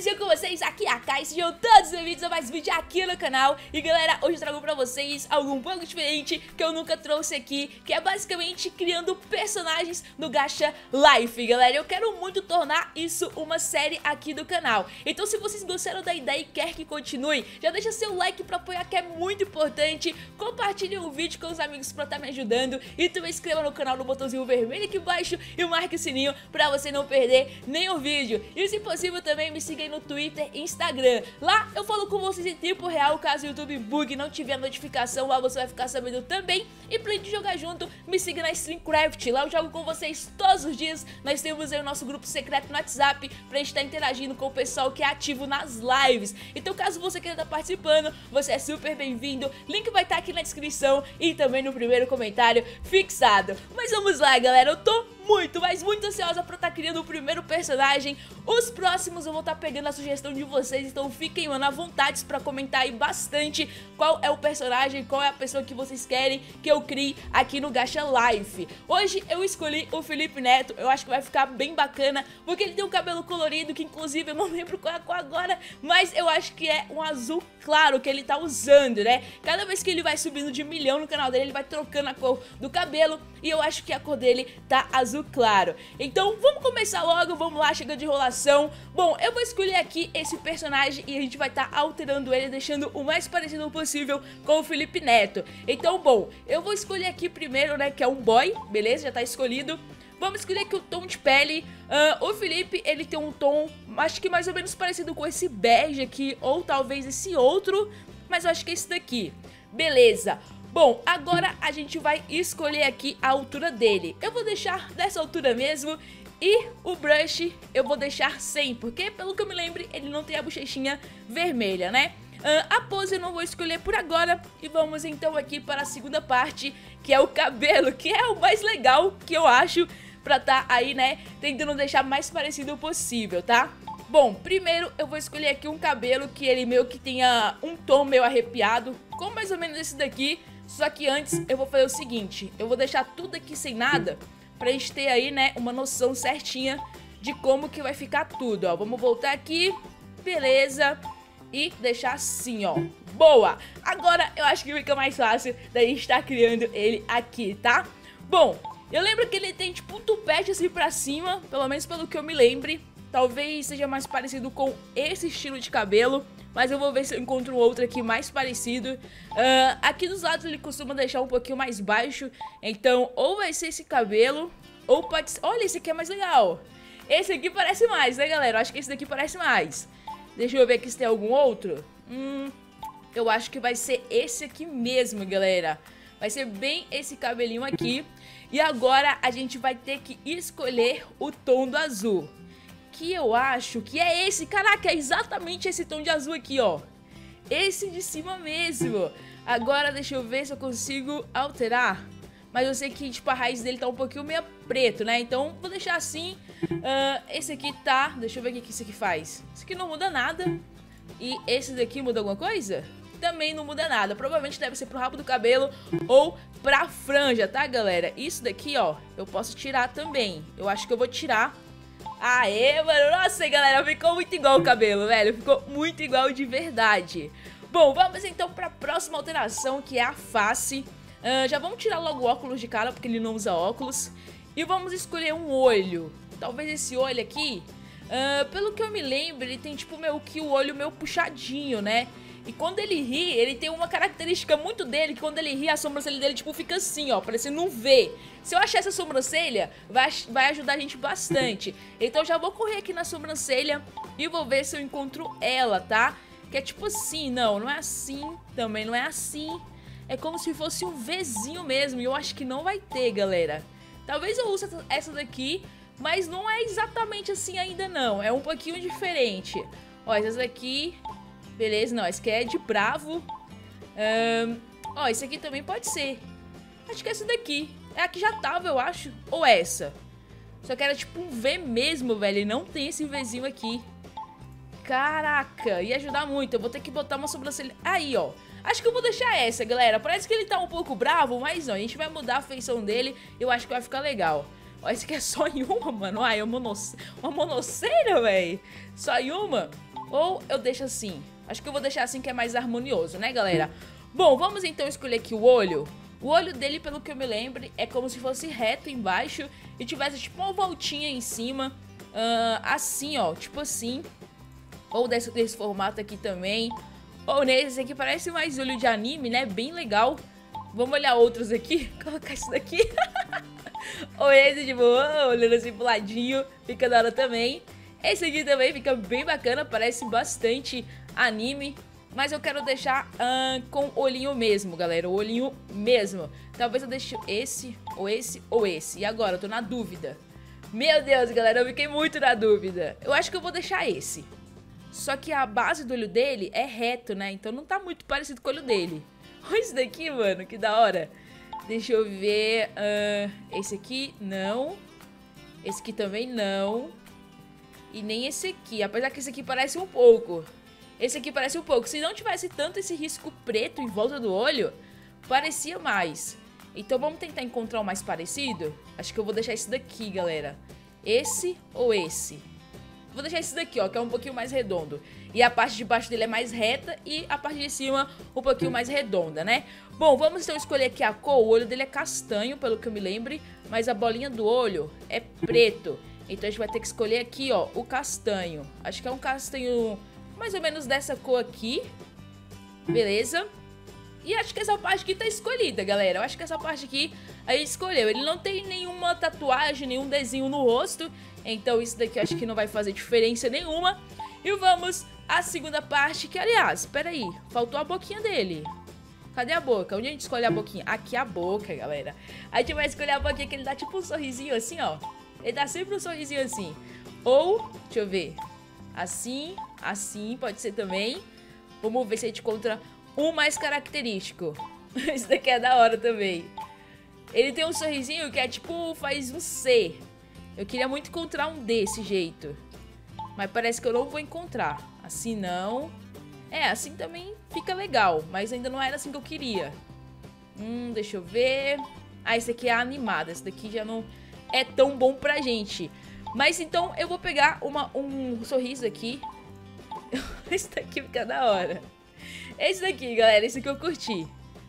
belezinha com vocês? Aqui é a Kai, sejam todos bem-vindos a mais um vídeo aqui no canal. E galera, hoje eu trago pra vocês algo um pouco diferente que eu nunca trouxe aqui, que é basicamente criando personagens no Gacha Life. Galera, eu quero muito tornar isso uma série aqui do canal. Então se vocês gostaram da ideia e quer que continue, já deixa seu like pra apoiar, que é muito importante. Compartilhe o vídeo com os amigos pra estar me ajudando. E também se inscreva no canal no botãozinho vermelho aqui embaixo e marque o sininho pra você não perder nenhum vídeo. E se possível também me siga aí no Twitter e Instagram. Lá eu falo com vocês em tempo real, caso o YouTube bug e não tiver notificação, lá você vai ficar sabendo também. E pra gente jogar junto, me siga na Streamcraft, lá eu jogo com vocês todos os dias. Nós temos aí o nosso grupo secreto no WhatsApp pra gente estar interagindo com o pessoal que é ativo nas lives. Então caso você queira estar participando, você é super bem-vindo. Link vai estar aqui na descrição e também no primeiro comentário fixado. Mas vamos lá, galera, eu tô muito, mas muito ansiosa pra estar criando o primeiro personagem. Os próximos eu vou estar pegando a sugestão de vocês, então fiquem, mano, à vontade pra comentar aí bastante qual é o personagem, qual é a pessoa que vocês querem que eu crie aqui no Gacha Life. Hoje eu escolhi o Felipe Neto, eu acho que vai ficar bem bacana, porque ele tem um cabelo colorido, que inclusive eu não lembro qual é a cor agora, mas eu acho que é um azul claro que ele tá usando, né? Cada vez que ele vai subindo de milhão no canal dele, ele vai trocando a cor do cabelo, e eu acho que a cor dele tá azul claro. Então vamos começar logo, vamos lá, chega de enrolação. Bom, eu vou escolher aqui esse personagem e a gente vai estar alterando ele, deixando o mais parecido possível com o Felipe Neto. Então, bom, eu vou escolher aqui primeiro, né, que é um boy, beleza? Já tá escolhido. Vamos escolher aqui o tom de pele. O Felipe, ele tem um tom, acho que mais ou menos parecido com esse bege aqui, ou talvez esse outro, mas eu acho que é esse daqui. Beleza. Bom, agora a gente vai escolher aqui a altura dele. Eu vou deixar dessa altura mesmo. E o brush eu vou deixar 100, porque pelo que eu me lembro, ele não tem a bochechinha vermelha, né? A pose eu não vou escolher por agora. E vamos então aqui para a segunda parte, que é o cabelo, que é o mais legal que eu acho, pra tá aí, né, tentando deixar mais parecido possível, tá? Bom, primeiro eu vou escolher aqui um cabelo que ele meio que tenha um tom meio arrepiado, como mais ou menos esse daqui. Só que antes eu vou fazer o seguinte, eu vou deixar tudo aqui sem nada, pra gente ter aí, né, uma noção certinha de como que vai ficar tudo, ó. Vamos voltar aqui, beleza, e deixar assim, ó. Boa! Agora eu acho que fica mais fácil da gente estar criando ele aqui, tá? Bom, eu lembro que ele tem tipo um tupete assim pra cima, pelo menos pelo que eu me lembre. Talvez seja mais parecido com esse estilo de cabelo, mas eu vou ver se eu encontro outro aqui mais parecido. Aqui dos lados ele costuma deixar um pouquinho mais baixo, então ou vai ser esse cabelo, ou pode ser... Olha, esse aqui é mais legal. Esse aqui parece mais, né, galera? Eu acho que esse daqui parece mais. Deixa eu ver aqui se tem algum outro. Eu acho que vai ser esse aqui mesmo, galera. Vai ser bem esse cabelinho aqui. E agora a gente vai ter que escolher o tom do azul, que eu acho que é esse. Caraca, é exatamente esse tom de azul aqui, ó. Esse de cima mesmo. Agora deixa eu ver se eu consigo alterar. Mas eu sei que tipo a raiz dele tá um pouquinho meio preto, né? Então vou deixar assim. Esse aqui tá... Deixa eu ver o que isso aqui faz. Esse aqui não muda nada. E esse daqui muda alguma coisa? Também não muda nada. Provavelmente deve ser pro rabo do cabelo ou pra franja, tá, galera? Isso daqui, ó, eu posso tirar também. Eu acho que eu vou tirar. Aê, mano, nossa, galera, ficou muito igual o cabelo, velho. Ficou muito igual de verdade. Bom, vamos então pra próxima alteração, que é a face. Já vamos tirar logo o óculos de cara, porque ele não usa óculos. E vamos escolher um olho. Talvez esse olho aqui, pelo que eu me lembro, ele tem tipo meio que o olho meio puxadinho, né? E quando ele ri, ele tem uma característica muito dele, que quando ele ri, a sobrancelha dele tipo fica assim, ó, parecendo um V. Se eu achar essa sobrancelha, vai ajudar a gente bastante. Então já vou correr aqui na sobrancelha e vou ver se eu encontro ela, tá? Que é tipo assim, não é assim, também não é assim. É como se fosse um Vzinho mesmo, e eu acho que não vai ter, galera. Talvez eu use essa daqui, mas não é exatamente assim ainda não, é um pouquinho diferente. Ó, essa daqui... Beleza, não, esse aqui é de bravo. Ó, esse aqui também pode ser. Acho que é essa daqui. É a que já tava, eu acho. Ou essa. Só que era tipo um V mesmo, velho. E não tem esse Vzinho aqui. Caraca, ia ajudar muito. Eu vou ter que botar uma sobrancelha. Aí, ó. Acho que eu vou deixar essa, galera. Parece que ele tá um pouco bravo, mas não. A gente vai mudar a feição dele. Eu acho que vai ficar legal. Ó, esse aqui é só em uma, mano. Ai, uma monoceira, velho. Só em uma. Ou eu deixo assim? Acho que eu vou deixar assim que é mais harmonioso, né, galera? Bom, vamos então escolher aqui o olho. O olho dele, pelo que eu me lembro, é como se fosse reto embaixo e tivesse tipo uma voltinha em cima. Assim, ó, tipo assim. Ou desse formato aqui também. Ou nesse aqui, parece mais olho de anime, né? Bem legal. Vamos olhar outros aqui. Colocar isso daqui. Ou esse, tipo, olhando assim pro ladinho. Fica da hora também. Esse aqui também fica bem bacana. Parece bastante anime. Mas eu quero deixar com olhinho mesmo, galera. O olhinho mesmo. Talvez eu deixe esse, ou esse, ou esse. E agora? Eu tô na dúvida. Meu Deus, galera. Eu fiquei muito na dúvida. Eu acho que eu vou deixar esse. Só que a base do olho dele é reto, né? Então não tá muito parecido com o olho dele. Olha isso daqui, mano. Que da hora. Deixa eu ver. Esse aqui, não. Esse aqui também não. E nem esse aqui. Apesar que esse aqui parece um pouco. Esse aqui parece um pouco. Se não tivesse tanto esse risco preto em volta do olho, parecia mais. Então vamos tentar encontrar o mais parecido? Acho que eu vou deixar esse daqui, galera. Esse ou esse? Vou deixar esse daqui, ó, que é um pouquinho mais redondo. E a parte de baixo dele é mais reta e a parte de cima um pouquinho mais redonda, né? Bom, vamos então escolher aqui a cor. O olho dele é castanho, pelo que eu me lembre, mas a bolinha do olho é preto. Então a gente vai ter que escolher aqui, ó, o castanho. Acho que é um castanho mais ou menos dessa cor aqui. Beleza? E acho que essa parte aqui tá escolhida, galera. Eu acho que essa parte aqui a gente escolheu. Ele não tem nenhuma tatuagem, nenhum desenho no rosto. Então isso daqui eu acho que não vai fazer diferença nenhuma. E vamos à segunda parte, que aliás, peraí, faltou a boquinha dele. Cadê a boca? Onde a gente escolhe a boquinha? Aqui a boca, galera. A gente vai escolher a boquinha que ele dá tipo um sorrisinho assim, ó. Ele dá sempre um sorrisinho assim. Ou, deixa eu ver. Assim, assim, pode ser também. Vamos ver se a gente encontra um mais característico. Esse daqui é da hora também. Ele tem um sorrisinho que é tipo, faz um C. Eu queria muito encontrar um desse jeito. Mas parece que eu não vou encontrar. Assim não. Assim também fica legal. Mas ainda não era assim que eu queria. Deixa eu ver. Esse aqui é animado. Esse daqui já não é tão bom pra gente. Mas então eu vou pegar um sorriso aqui. Esse daqui fica da hora. Esse daqui, galera. Esse aqui eu curti.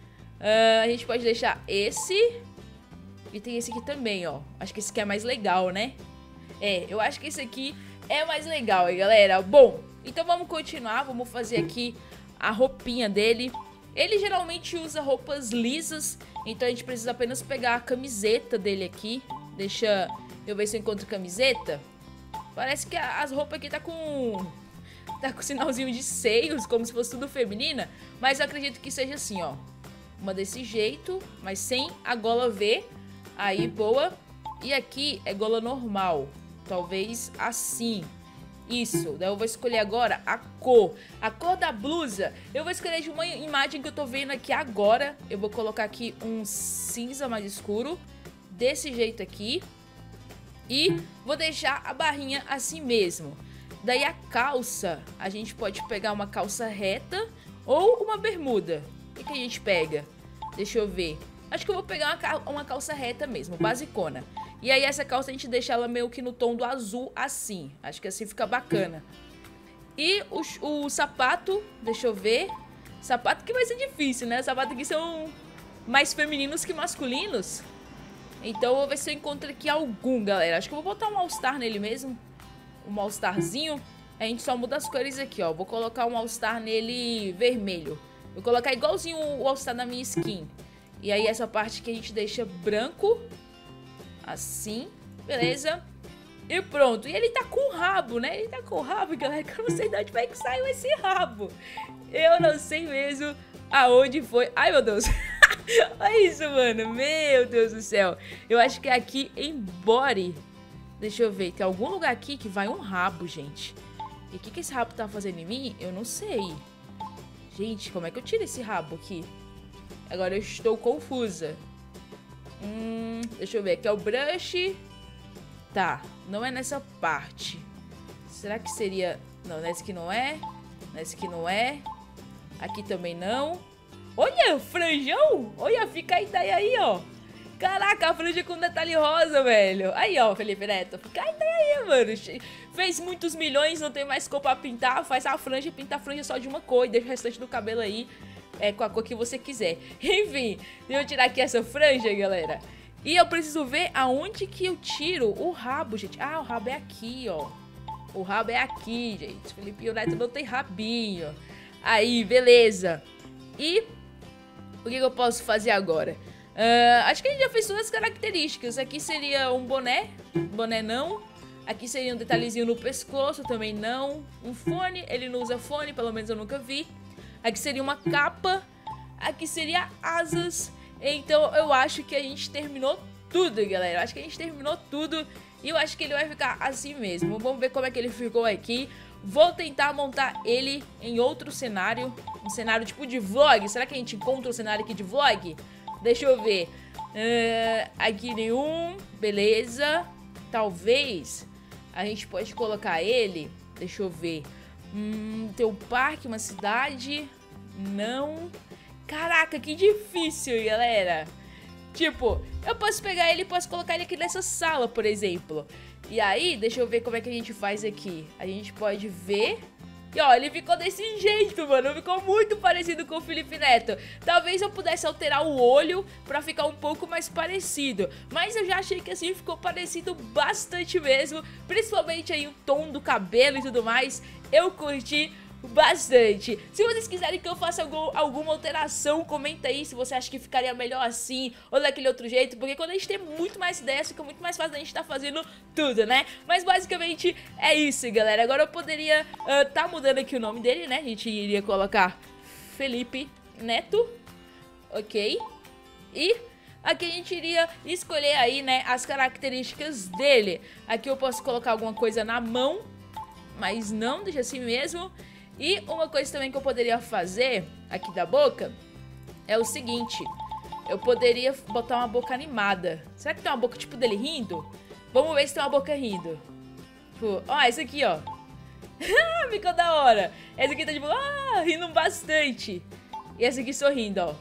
A gente pode deixar esse. E tem esse aqui também, ó. Acho que esse aqui é mais legal, né? Eu acho que esse aqui é mais legal, hein, galera? Bom, então vamos continuar. Vamos fazer aqui a roupinha dele. Ele geralmente usa roupas lisas. Então a gente precisa apenas pegar a camiseta dele aqui. Deixa eu ver se eu encontro camiseta. Parece que as roupas aqui tá com sinalzinho de seios, como se fosse tudo feminina. Mas eu acredito que seja assim, ó. Uma desse jeito, mas sem a gola V. Aí, boa. E aqui é gola normal. Talvez assim. Isso. Daí eu vou escolher agora a cor. A cor da blusa, eu vou escolher de uma imagem que eu tô vendo aqui agora. Eu vou colocar aqui um cinza mais escuro. Desse jeito aqui. E vou deixar a barrinha assim mesmo. Daí a calça, a gente pode pegar uma calça reta ou uma bermuda. O que a gente pega? Deixa eu ver. Acho que eu vou pegar uma calça reta mesmo, basicona. E aí essa calça a gente deixa ela meio que no tom do azul assim. Acho que assim fica bacana. E o sapato, deixa eu ver. Sapato que vai ser difícil, né? Sapato aqui são mais femininos que masculinos. Então eu vou ver se eu encontro aqui algum, galera. Acho que eu vou botar um All-Star nele mesmo. Um All-Starzinho. A gente só muda as cores aqui, ó. Vou colocar um All-Star nele vermelho. Vou colocar igualzinho o All-Star na minha skin. E aí essa parte que a gente deixa branco. Assim. Beleza. E pronto. E ele tá com o rabo, né? Ele tá com o rabo, galera. Que eu não sei de onde vai que saiu esse rabo. Eu não sei mesmo aonde foi. Ai, meu Deus. Olha isso, mano. Meu Deus do céu. Eu acho que é aqui em body. Deixa eu ver. Tem algum lugar aqui que vai um rabo, gente. E o que esse rabo tá fazendo em mim? Eu não sei. Gente, como é que eu tiro esse rabo aqui? Agora eu estou confusa. Deixa eu ver. Aqui é o brush. Tá. Não é nessa parte. Será que seria... Não, nessa aqui não é. Nessa aqui não é. Aqui também não. Olha, franjão. Olha, fica a ideia aí, ó. Caraca, a franja com detalhe rosa, velho. Aí, ó, Felipe Neto. Fica aí, mano. Fez muitos milhões, não tem mais cor pra pintar. Faz a franja e pinta a franja só de uma cor. E deixa o restante do cabelo aí com a cor que você quiser. Enfim, deixa eu tirar aqui essa franja, galera. E eu preciso ver aonde que eu tiro o rabo, gente. Ah, o rabo é aqui, ó. O rabo é aqui, gente. Felipe Neto não tem rabinho. Aí, beleza. E o que eu posso fazer agora? Acho que a gente já fez todas as características. Aqui seria um boné. Boné não. Aqui seria um detalhezinho no pescoço, também não. Um fone, ele não usa fone, pelo menos eu nunca vi. Aqui seria uma capa. Aqui seria asas. Então eu acho que a gente terminou tudo, galera. Eu acho que a gente terminou tudo. E eu acho que ele vai ficar assim mesmo. Vamos ver como é que ele ficou aqui. Vou tentar montar ele em outro cenário. Um cenário tipo de vlog. Será que a gente encontra um cenário aqui de vlog? Deixa eu ver. Aqui nenhum. Beleza. Talvez a gente pode colocar ele. Deixa eu ver. Tem um parque, uma cidade. Não. Caraca, que difícil, galera. Tipo, eu posso pegar ele e posso colocar ele aqui nessa sala, por exemplo. E aí, deixa eu ver como é que a gente faz aqui. A gente pode ver. E ó, ele ficou desse jeito, mano. Ficou muito parecido com o Felipe Neto. Talvez eu pudesse alterar o olho pra ficar um pouco mais parecido. Mas eu já achei que assim ficou parecido bastante mesmo. Principalmente aí o tom do cabelo e tudo mais. Eu curti bastante. Se vocês quiserem que eu faça alguma alteração, comenta aí se você acha que ficaria melhor assim ou daquele outro jeito, porque quando a gente tem muito mais ideias, fica muito mais fácil da gente estar fazendo tudo, né? Mas basicamente é isso, galera. Agora eu poderia tá mudando aqui o nome dele, né? A gente iria colocar Felipe Neto, ok? E aqui a gente iria escolher aí, né, as características dele. Aqui eu posso colocar alguma coisa na mão, mas não, deixa assim mesmo. E uma coisa também que eu poderia fazer aqui da boca é o seguinte. Eu poderia botar uma boca animada. Será que tem uma boca tipo dele rindo? Vamos ver se tem uma boca rindo. Tipo, ó, esse aqui, ó. Ficou da hora. Esse aqui tá tipo, rindo bastante. E esse aqui sorrindo, ó.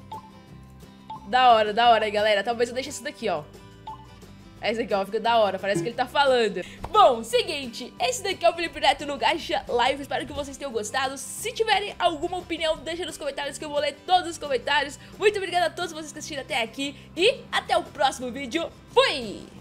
Da hora, galera. Talvez eu deixe esse daqui, ó. Esse aqui, ó, fica da hora, parece que ele tá falando. Bom, seguinte, esse daqui é o Felipe Neto no Gacha Live. Espero que vocês tenham gostado. Se tiverem alguma opinião, deixa nos comentários que eu vou ler todos os comentários. Muito obrigada a todos vocês que assistiram até aqui. E até o próximo vídeo. Fui!